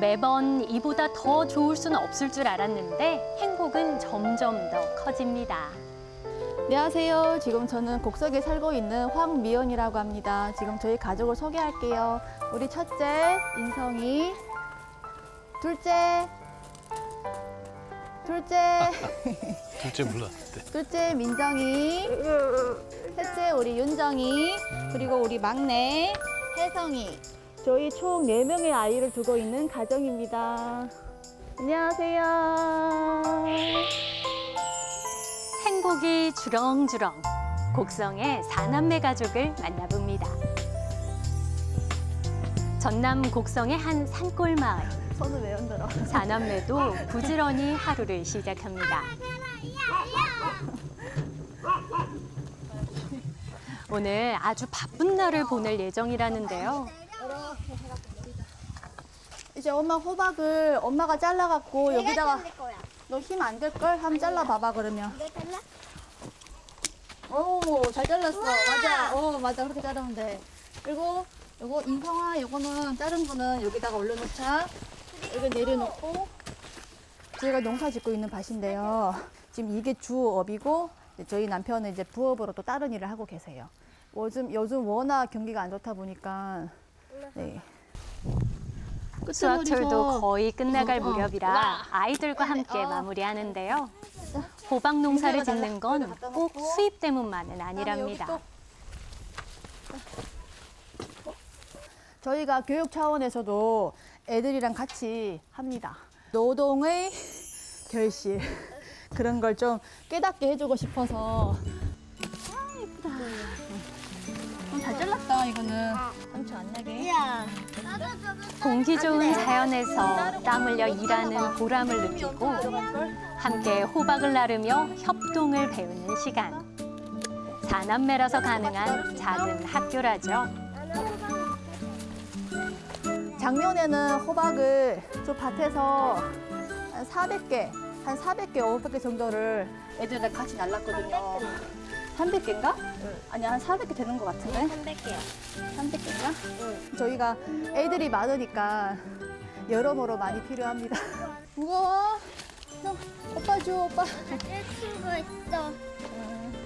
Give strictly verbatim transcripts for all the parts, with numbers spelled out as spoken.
매번 이보다 더 좋을 수는 없을 줄 알았는데 행복은 점점 더 커집니다. 안녕하세요. 지금 저는 곡석에 살고 있는 황미연이라고 합니다. 지금 저희 가족을 소개할게요. 우리 첫째, 인성이. 둘째, 둘째. 둘째 몰랐는데. 둘째, 민정이. 셋째, 우리 윤정이. 그리고 우리 막내, 혜성이. 저희 총 네 명의 아이를 두고 있는 가정입니다. 안녕하세요. 행복이 주렁주렁 곡성의 사남매 가족을 만나봅니다. 전남 곡성의 한 산골 마을. 손을 왜 흔들어? 사남매도 부지런히 하루를 시작합니다. 오늘 아주 바쁜 날을 보낼 예정이라는데요. 이제 엄마 호박을 엄마가 잘라갖고 여기다가 너 힘 안 될걸? 한번 잘라봐봐 그러면. 오, 잘 잘랐어. 맞아. 어, 맞아. 그렇게 자르면 돼. 그리고 요거 인성아, 요거는 자른 거는 여기다가 올려놓자. 여기 내려놓고. 저희가 농사 짓고 있는 밭인데요. 지금 이게 주업이고 저희 남편은 이제 부업으로 또 다른 일을 하고 계세요. 요즘 요즘 워낙 경기가 안 좋다 보니까 네. 수확철도 거의 끝나갈 무렵이라 아이들과 함께 마무리하는데요. 호박 농사를 짓는 건 꼭 수입 때문만은 아니랍니다. 저희가 교육 차원에서도 애들이랑 같이 합니다. 노동의 결실 그런 걸 좀 깨닫게 해주고 싶어서. 아, 예쁘다. 어, 잘 잘랐다, 이거는. 상처 안 나게. 공기 좋은 자연에서 땀 흘려 일하는 보람을 느끼고 함께 호박을 나르며 협동을 배우는 시간. 사남매라서 가능한 작은 학교라죠. 작년에는 호박을 저 밭에서 한 사백 개, 한 사백 개, 오백 개 정도를 애들이랑 같이 날랐거든요. 삼백 개인가? 응. 아니, 한 사백 개 되는 것 같은데? 삼백 개야. 삼백 개인가? 응. 저희가 애들이 많으니까 여러모로 많이 필요합니다. 무거워. 형, 오빠 줘, 오빠. 떼치고 있어. 응.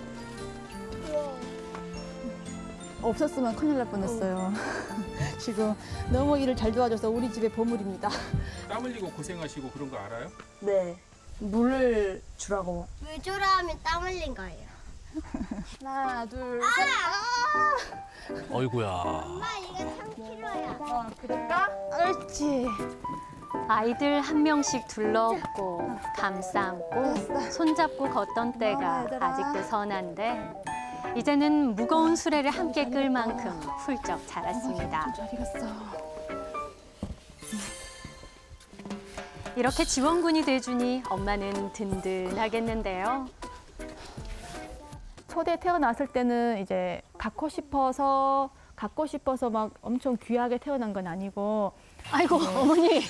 없었으면 큰일 날 뻔했어요. 지금 너무 일을 잘 도와줘서 우리 집의 보물입니다. 땀 흘리고 고생하시고 그런 거 알아요? 네. 물을 주라고. 물 좋아하면 땀 흘린 거예요. 하나, 둘, 셋. 아! 어이구야. 엄마 이거 삼 킬로야. 어, 그럴까? 옳지. 아이들 한 명씩 둘러업고 감싸안고 손잡고 걷던 때가 아직도 선한데 이제는 무거운 수레를 함께 끌 만큼 훌쩍 자랐습니다. 잘 익었어. 이렇게 지원군이 돼주니 엄마는 든든하겠는데요. 초대 태어났을 때는 이제 갖고 싶어서 갖고 싶어서 막 엄청 귀하게 태어난 건 아니고. 아이고, 네. 어머니.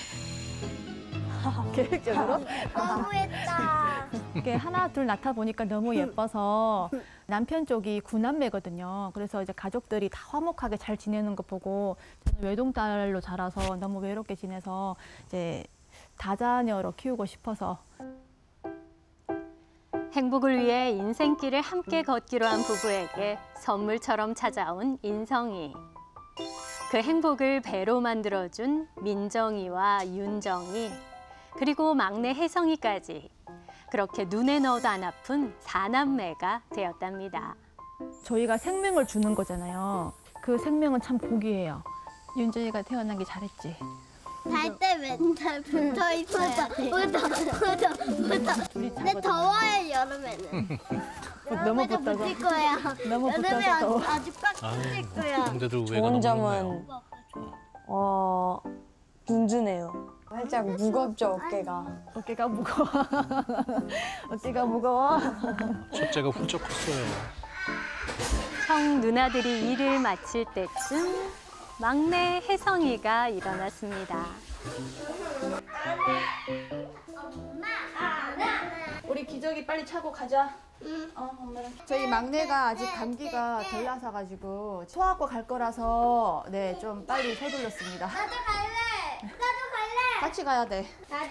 계획적으로? 너무했다. 이게 하나 둘 낳다 보니까 너무 예뻐서 남편 쪽이 구남매거든요. 그래서 이제 가족들이 다 화목하게 잘 지내는 거 보고 저는 외동딸로 자라서 너무 외롭게 지내서 이제 다자녀로 키우고 싶어서. 행복을 위해 인생길을 함께 걷기로 한 부부에게 선물처럼 찾아온 인성이. 그 행복을 배로 만들어준 민정이와 윤정이, 그리고 막내 혜성이까지 그렇게 눈에 넣어도 안 아픈 사남매가 되었답니다. 저희가 생명을 주는 거잖아요. 그 생명은 참 복이에요. 윤정이가 태어난 게 잘했지. 잘 때 맨날 붙어 있어서 붙어 붙어 붙어. 근데 더워요 여름에는. 너무 여름에도 붙어서. 붙을 거야. 너무 여름에 붙어서 더워. 아주, 아주 꽉 붙을 거야. 근데도 외가 좋은 너무 점은 좋네요. 어 든든해요. 살짝 무겁죠 어깨가. 어깨가 무거워. 어깨가 무거워. 첫째가 훌쩍 컸어요. 형 누나들이 일을 마칠 때쯤 막내 혜성이가 일어났습니다. 우리 기저귀 빨리 차고 가자. 응. 어, 엄마랑. 저희 막내가 아직 감기가 덜 나서 가지고 소아과 갈 거라서 네, 좀 빨리 서둘렀습니다. 나도 갈래. 나도 갈래. 같이 가야 돼. 가자.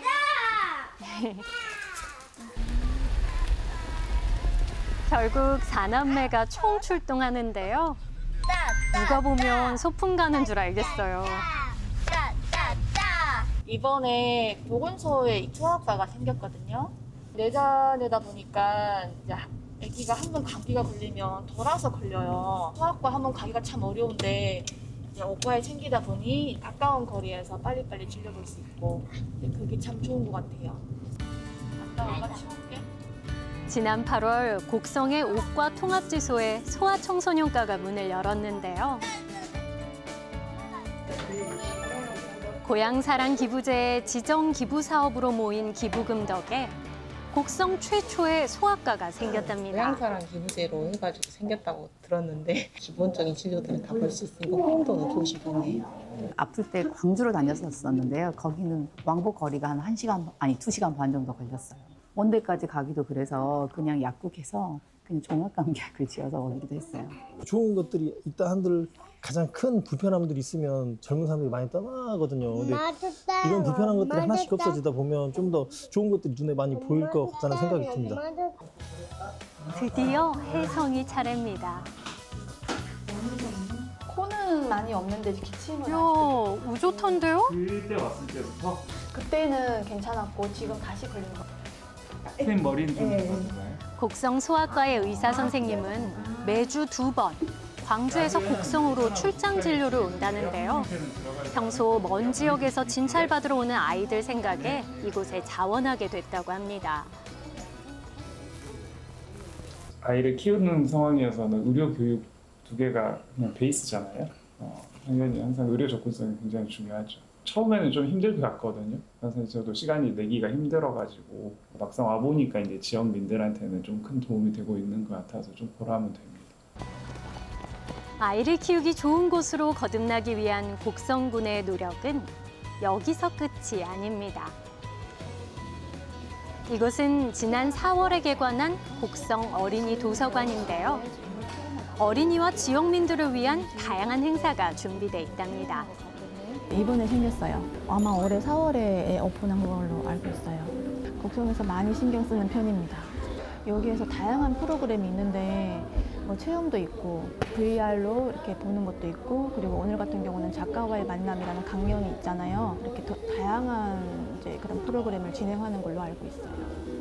결국 사남매가 총 출동하는데요. 누가 보면 소풍 가는 줄 알겠어요. 이번에 보건소에 소아과가 생겼거든요. 내자내다 보니까 이제 아기가 한 번 감기가 걸리면 돌아서 걸려요. 소아과 한 번 가기가 참 어려운데 이제 오과에 챙기다 보니 가까운 거리에서 빨리빨리 진료볼 수 있고 그게 참 좋은 것 같아요. 아까 엄마 치울게. 지난 팔월 곡성의 옥과 통합지소에 소아청소년과가 문을 열었는데요. 고향사랑 기부제의 지정 기부 사업으로 모인 기부금 덕에 곡성 최초의 소아과가 생겼답니다. 고향사랑 기부제로 해가지고 생겼다고 들었는데 기본적인 진료들은 다 볼 수 있으니까 호응도는 좋으신 편이에요. 아플 때 광주로 다녔었는데요. 거기는 왕복 거리가 한 1시간, 아니 두 시간 반 정도 걸렸어요. 원대까지 가기도 그래서 그냥 약국에서 그냥 종합감기약을 지어서 오기도 했어요. 좋은 것들이 있다 한들 가장 큰 불편함들이 있으면 젊은 사람들이 많이 떠나거든요. 근데 이런 불편한 것들이 하나씩 없어지다 보면 좀 더 좋은 것들이 눈에 많이 보일 것 같다는 생각이 듭니다. 드디어 혜성이 차례입니다. 코는 많이 없는데 기침은 이야, 우조탄데요? 그때 왔을 때부터 그때는 괜찮았고 지금 다시 걸린 거. 쌤 머리는 좀 괜찮나요? 곡성 소아과의 의사 선생님은 매주 두 번 광주에서 곡성으로 출장 진료를 온다는데요. 평소 먼 지역에서 진찰받으러 오는 아이들 생각에 이곳에 자원하게 됐다고 합니다. 아이를 키우는 상황이어서는 의료 교육 두 개가 그냥 베이스잖아요. 어, 당연히 항상 의료 접근성이 굉장히 중요하죠. 처음에는 좀 힘들 것 같거든요. 그래서 저도 시간이 내기가 힘들어가지고 막상 와 보니까 이제 지역민들한테는 좀 큰 도움이 되고 있는 것 같아서 좀 보람은 됩니다. 아이를 키우기 좋은 곳으로 거듭나기 위한 곡성군의 노력은 여기서 끝이 아닙니다. 이곳은 지난 사월에 개관한 곡성 어린이 도서관인데요. 어린이와 지역민들을 위한 다양한 행사가 준비돼 있답니다. 이번에 생겼어요. 아마 올해 사월에 오픈한 걸로 알고 있어요. 곡성에서 많이 신경 쓰는 편입니다. 여기에서 다양한 프로그램이 있는데 뭐 체험도 있고 브이알로 이렇게 보는 것도 있고 그리고 오늘 같은 경우는 작가와의 만남이라는 강연이 있잖아요. 이렇게 더 다양한 이제 그런 프로그램을 진행하는 걸로 알고 있어요.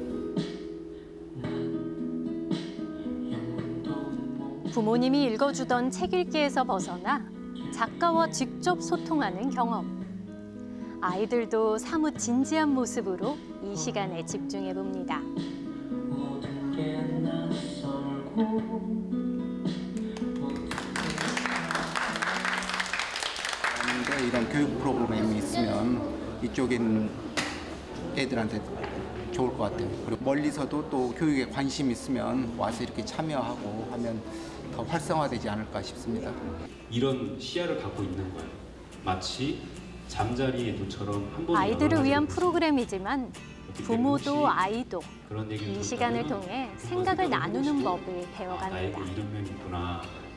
부모님이 읽어주던 책 읽기에서 벗어나 작가와 직접 소통하는 경험. 아이들도 사뭇 진지한 모습으로 이 시간에 집중해 봅니다. 이런 교육 프로그램이 있으면 이쪽인 애들한테 좋을 것 같아요. 그리고 멀리서도 또 교육에 관심 있으면 와서 이렇게 참여하고 하면 더 활성화되지 않을까 싶습니다. 이런 시야를 갖고 있는 거예요. 마치 잠자리의 눈처럼 한 번 아이들을 위한 프로그램이지만 부모도 아이도 이 시간을 통해 생각을 나누는 법을 배워갑니다. 나에게 이런 면이 있구나.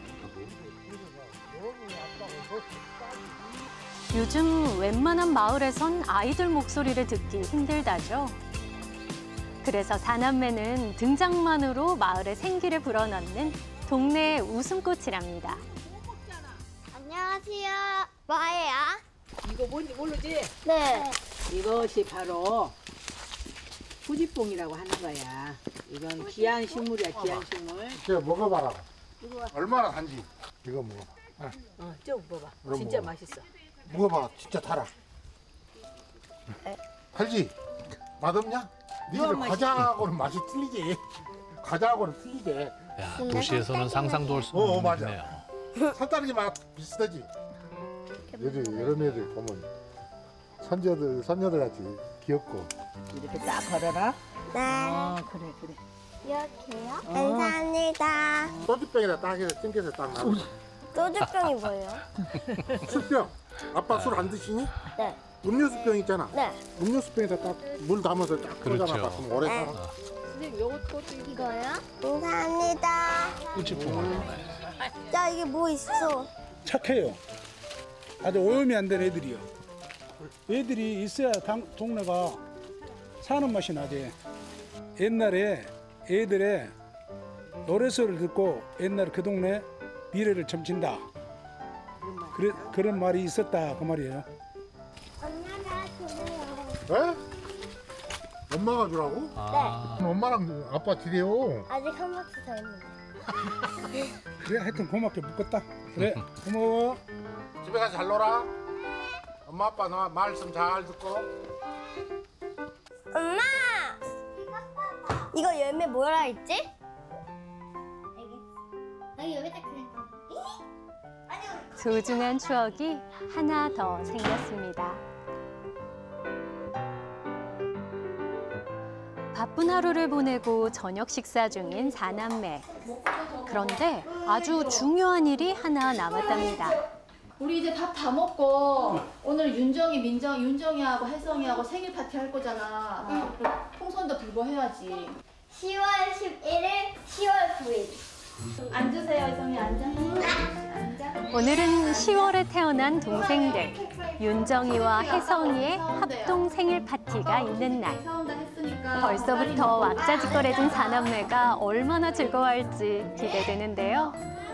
요즘 웬만한 마을에선 아이들 목소리를 듣기 힘들다죠. 그래서 사남매는 등장만으로 마을에 생기를 불어넣는 동네의 웃음꽃이랍니다. 안녕하세요. 뭐예요? 이거 뭔지 모르지? 네. 이것이 바로 후지뽕이라고 하는 거야. 이건 귀한 식물이야, 귀한 식물. 제가 먹어봐라. 이거 얼마나 단지. 이거 먹어봐. 아. 어, 좀 먹어봐. 그럼 진짜 먹어봐. 맛있어. 먹어봐. 진짜 달아. 달지? 맛없냐? 니들 과자하고는 맛이 틀리지. 과자하고는 틀리지. 야, 도시에서는 상상도 할 수 어, 없는 어, 맞아. 맛이네요. 산딸기 맛 비슷하지? 요즘 이런 애들 보면 선녀들, 선녀들 같이 귀엽고. 이렇게 딱 걸어라. 네. 어, 그래, 그래. 이렇게요? 어. 감사합니다. 소주병에다 딱 해서 찡겨서 딱 나와. 소주병이 뭐예요? 술병. 아빠 술 안 드시니? 네. 음료수병 있잖아. 네. 음료수병에다 딱 물 담아서 딱 그렇죠. 꽂아놔. 그럼 오래 살아. 선생님, 요것도 이거요? 감사합니다. 꾸지뽕을 보네. 야, 이게 뭐 있어? 착해요. 아주 오염이 안 된 애들이요. 애들이 있어야 당, 동네가 사는 맛이 나지. 옛날에 애들의 노래소리를 듣고 옛날 그 동네 미래를 점친다. 그래, 그런 말이 있었다 그 말이에요. 에? 엄마가 주라고? 아. 네. 엄마랑 아빠 드려요. 아직 한 바퀴 더 있는데. 그래 하여튼 고맙게 묶었다. 그래 고마워. 집에 가서 잘 놀아. 엄마 아빠 너 말씀 잘 듣고. 엄마! 이거 열매 뭐라 했지? 여기 여기다 그냥. 소중한 추억이 하나 더 생겼습니다. 바쁜 하루를 보내고 저녁 식사 중인 사남매. 그런데 아주 중요한 일이 하나 남았답니다. 우리 이제 밥 다 먹고 오늘 윤정이, 민정, 윤정이하고 혜성이하고 생일 파티 할 거잖아. 그럼 풍선도 불고 해야지. 시월 십일일, 시월 구일. 앉으세요, 혜성이 앉아. 앉아. 오늘은 시월에 태어난 동생들 윤정이와 혜성이의 합동 생일 파티가 있는 날. 벌써부터 왁자지껄해진 사남매가 얼마나 즐거워할지 기대되는데요.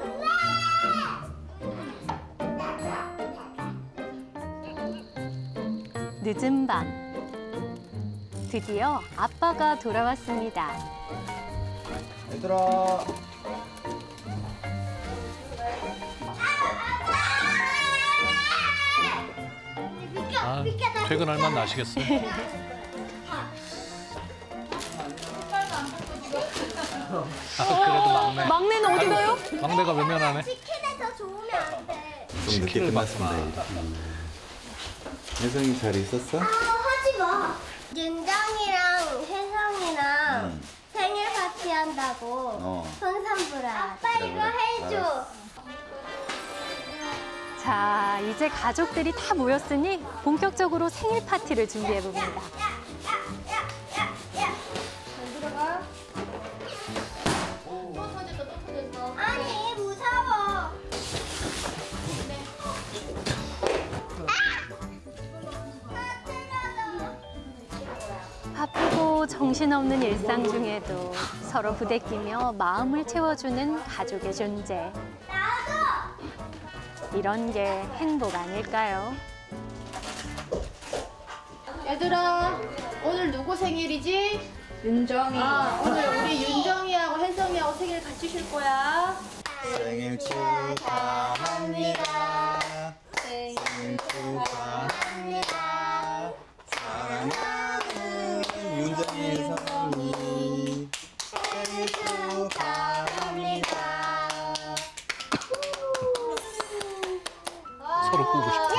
늦은 밤, 드디어 아빠가 돌아왔습니다. 얘들아. 아, 퇴근할 만 나시겠어요? 아, 그래도 막내. 막내는 어디 가요? 막내가 외면하네. 치킨에 더 좋으면 안 돼. 좀 늦게 끝났습니다. 혜성이 잘 있었어? 아, 하지 마. 윤정이랑 혜성이랑 응. 생일 파티 한다고 어. 풍선 불어야 아빠 그래, 이거 그래. 해줘. 알았어. 자, 이제 가족들이 다 모였으니 본격적으로 생일 파티를 준비해봅니다. 들어가. 또 터졌어, 또 터졌어. 아니 무서워. 바쁘고 정신없는 일상 중에도 서로 부대끼며 마음을 채워주는 가족의 존재. 이런 게 행복 아닐까요? 얘들아, 오늘 누구 생일이지? 윤정이. 아, 오늘 우리 윤정이하고 혜성이하고 생일 같이 쉴 거야. 생일 축하합니다. 생일 축하합니다. 사랑하는 윤정이 혜성이 생일 축하합니다. 서로 꾸고 싶어.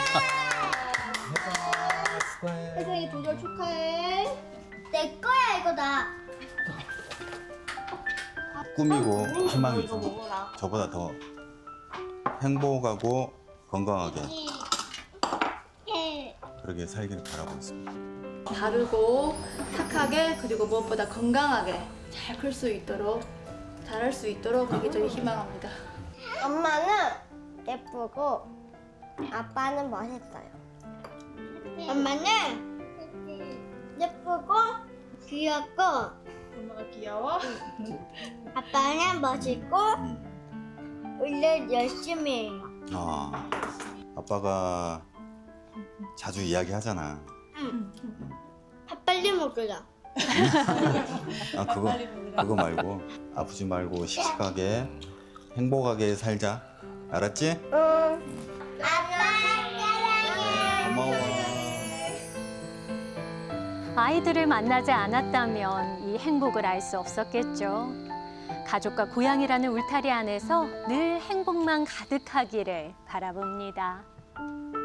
혜성이 도전 축하해. 내 거야 이거 나. 꿈이고 희망이죠. 저보다 더 행복하고 건강하게 그렇게 살기를 바라고 있습니다. 바르고 착하게 그리고 무엇보다 건강하게 잘 클 수 있도록 잘할 수 있도록 그게 저희 희망합니다. 엄마는 예쁘고 아빠는 멋있어요. 엄마는 예쁘고 귀엽고 엄마가 귀여워? 아빠는 멋있고 일 열심히 해요. 아, 아빠가 자주 이야기하잖아. 응. 밥 빨리 먹으라. 아 그거 그거 말고 아프지 말고 씩씩하게 행복하게 살자. 알았지? 응. 아빠 고마워. 아이들을 만나지 않았다면 이 행복을 알 수 없었겠죠. 가족과 고향이라는 울타리 안에서 늘 행복만 가득하기를 바라봅니다.